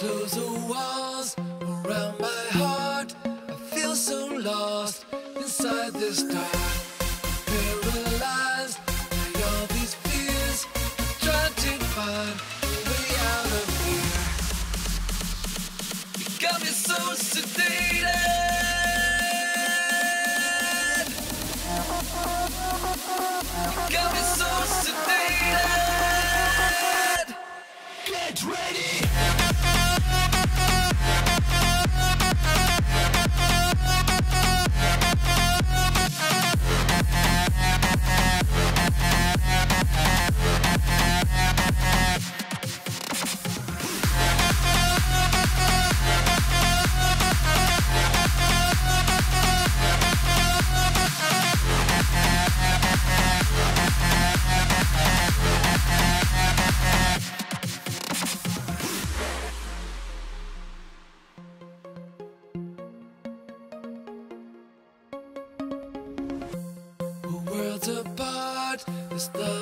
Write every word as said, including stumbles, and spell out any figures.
close the walls around my heart. I feel so lost inside this dark, paralyzed by all these fears. I'm trying to find a way out of here. You got me so sedated. You got me so sedated. Get ready. Worlds apart, this love